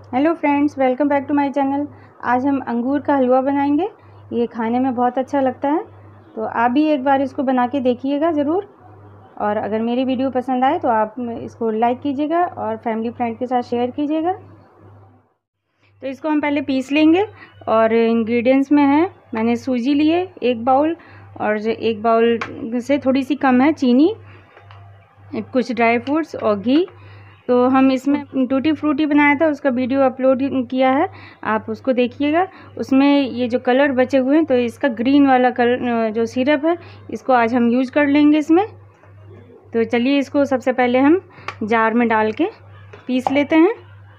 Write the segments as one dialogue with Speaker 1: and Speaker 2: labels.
Speaker 1: Hello friends, welcome back to my channel. आज हम अंगूर का हलवा बनाएंगे। ये खाने में बहुत अच्छा लगता है, तो आप भी एक बार इसको बना के देखिएगा ज़रूर। और अगर मेरी वीडियो पसंद आए तो आप इसको लाइक कीजिएगा और फैमिली फ्रेंड के साथ शेयर कीजिएगा। तो इसको हम पहले पीस लेंगे। और इंग्रेडिएंट्स में है, मैंने सूजी लिए 1 बाउल, और 1 बाउल से थोड़ी सी कम है चीनी, कुछ ड्राई फ्रूट्स और घी। तो हम इसमें टूटी फ्रूटी बनाया था, उसका वीडियो अपलोड किया है, आप उसको देखिएगा। उसमें ये जो कलर बचे हुए हैं, तो इसका ग्रीन वाला कलर जो सिरप है, इसको आज हम यूज कर लेंगे इसमें। तो चलिए इसको सबसे पहले हम जार में डाल के पीस लेते हैं।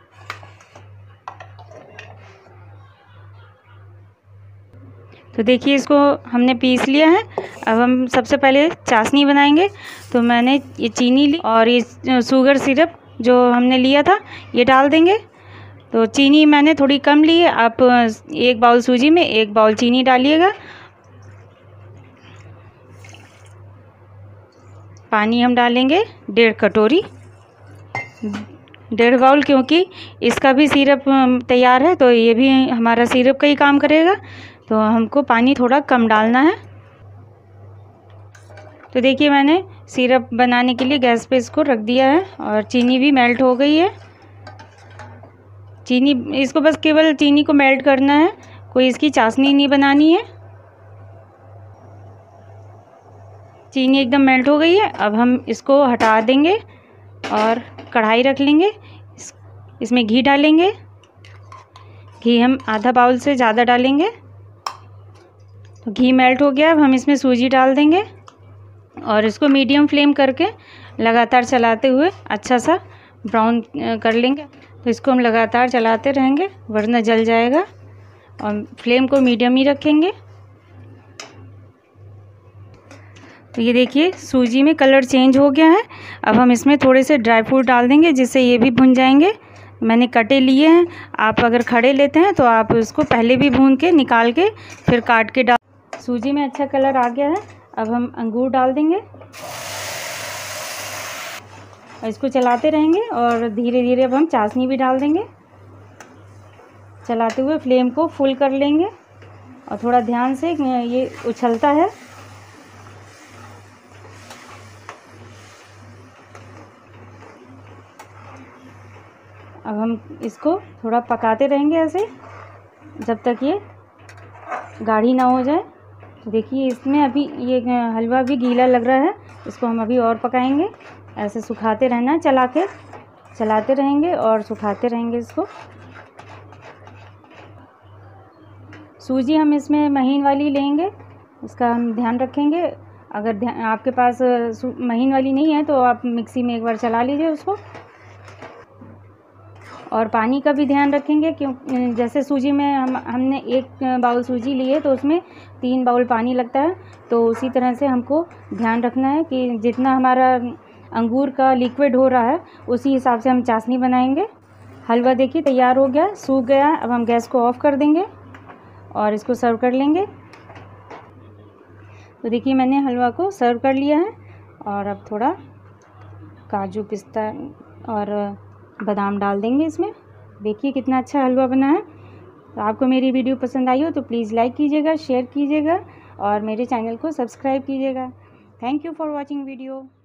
Speaker 1: तो देखिए इसको हमने पीस लिया है। अब हम सबसे पहले चाशनी बनाएंगे। तो मैंने ये चीनी ली और ये शुगर सिरप जो हमने लिया था ये डाल देंगे। तो चीनी मैंने थोड़ी कम ली है, आप 1 बाउल सूजी में 1 बाउल चीनी डालिएगा। पानी हम डालेंगे 1.5 कटोरी, 1.5 बाउल, क्योंकि इसका भी सिरप तैयार है, तो ये भी हमारा सिरप का ही काम करेगा, तो हमको पानी थोड़ा कम डालना है। तो देखिए मैंने सिरप बनाने के लिए गैस पे इसको रख दिया है और चीनी भी मेल्ट हो गई है। चीनी, इसको बस केवल चीनी को मेल्ट करना है, कोई इसकी चाशनी नहीं बनानी है। चीनी एकदम मेल्ट हो गई है। अब हम इसको हटा देंगे और कढ़ाई रख लेंगे। इसमें घी डालेंगे। घी हम आधा बाउल से ज़्यादा डालेंगे। तो घी मेल्ट हो गया। अब हम इसमें सूजी डाल देंगे और इसको मीडियम फ्लेम करके लगातार चलाते हुए अच्छा सा ब्राउन कर लेंगे। तो इसको हम लगातार चलाते रहेंगे, वरना जल जाएगा, और फ्लेम को मीडियम ही रखेंगे। तो ये देखिए सूजी में कलर चेंज हो गया है। अब हम इसमें थोड़े से ड्राई फ्रूट डाल देंगे, जिससे ये भी भुन जाएंगे। मैंने कटे लिए हैं, आप अगर खड़े लेते हैं तो आप इसको पहले भी भून के निकाल के फिर काट के डाल। सूजी में अच्छा कलर आ गया है। अब हम अंगूर डाल देंगे और इसको चलाते रहेंगे, और धीरे धीरे अब हम चाशनी भी डाल देंगे। चलाते हुए फ्लेम को फुल कर लेंगे और थोड़ा ध्यान से, ये उछलता है। अब हम इसको थोड़ा पकाते रहेंगे ऐसे, जब तक ये गाढ़ी ना हो जाए। तो देखिए इसमें अभी ये हलवा भी गीला लग रहा है, इसको हम अभी और पकाएंगे। ऐसे सुखाते रहना है, चलाते रहेंगे और सुखाते रहेंगे इसको। सूजी हम इसमें महीन वाली लेंगे, इसका हम ध्यान रखेंगे। अगर आपके पास महीन वाली नहीं है तो आप मिक्सी में एक बार चला लीजिए उसको। और पानी का भी ध्यान रखेंगे, क्यों जैसे सूजी में हमने 1 बाउल सूजी ली है, तो उसमें 3 बाउल पानी लगता है। तो उसी तरह से हमको ध्यान रखना है कि जितना हमारा अंगूर का लिक्विड हो रहा है, उसी हिसाब से हम चाशनी बनाएंगे। हलवा देखिए तैयार हो गया, सूख गया। अब हम गैस को ऑफ़ कर देंगे और इसको सर्व कर लेंगे। तो देखिए मैंने हलवा को सर्व कर लिया है, और अब थोड़ा काजू, पिस्ता और बादाम डाल देंगे इसमें। देखिए कितना अच्छा हलवा बना है। तो आपको मेरी वीडियो पसंद आई हो तो प्लीज़ लाइक कीजिएगा, शेयर कीजिएगा और मेरे चैनल को सब्सक्राइब कीजिएगा। Thank you for watching video.